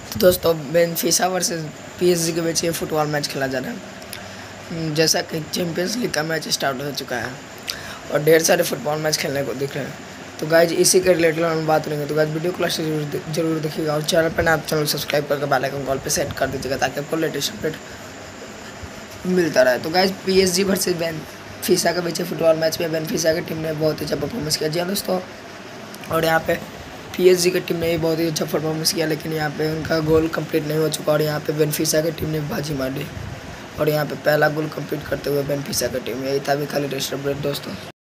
तो दोस्तों बेनफिसा versus PSG के बीच ये फुटबॉल मैच खेला जा रहा है। जैसा कि चैंपियंस लीग का मैच स्टार्ट हो चुका है और ढेर सारे फुटबॉल मैच खेलने को दिख रहे हैं। तो गाइज इसी के रिलेटेड हम बात करेंगे। तो गाइज वीडियो को लास्ट जरूर देखिएगा और चैनल पर ना आप चैनल सब्सक्राइब करके बेल आइकन कॉल पे सेट कर दीजिएगा ताकि आपको लेटेस्ट अपडेट मिलता रहे। तो गाइज पीएसजी वर्सेस बेनफिसा के बीच फुटबॉल मैच में बेनफिसा की टीम ने बहुत ही अच्छा परफॉर्मेंस किया। जी हाँ दोस्तों, और यहाँ पे पीएसजी की टीम ने भी बहुत ही अच्छा परफॉर्मेंस किया, लेकिन यहाँ पे उनका गोल कंप्लीट नहीं हो चुका और यहाँ पे बेनफिसा की टीम ने बाजी मार दी और यहाँ पे पहला गोल कंप्लीट करते हुए बेनफिसा की टीम। यही था अभी खाली रेस्ट अपडेट दोस्तों।